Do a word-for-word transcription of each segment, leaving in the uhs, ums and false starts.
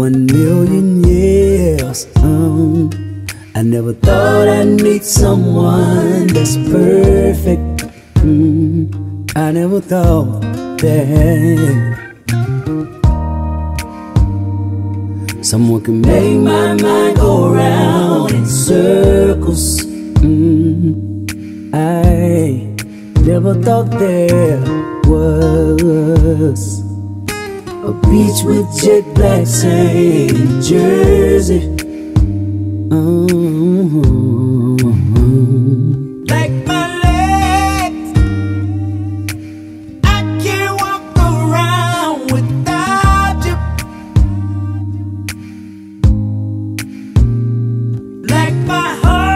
one million years. um, I never thought I'd meet someone that's perfect. mm, I never thought that someone could make my mind go round in circles. mm, I never thought there was a beach with jet black sand in Jersey. mm-hmm. Like my legs, I can't walk around without you. Like my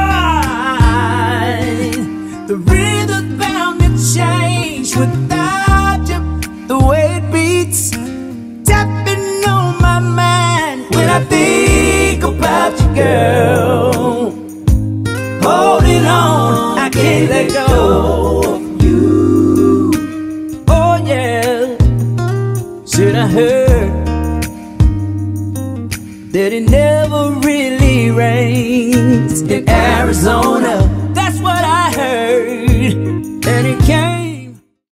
heart, the rhythm's bound to change without you. The way it beats, tapping on my mind when I think about you, girl. Holding on, I can't let go of you. Oh yeah, said I heard that it never really rains in Arizona.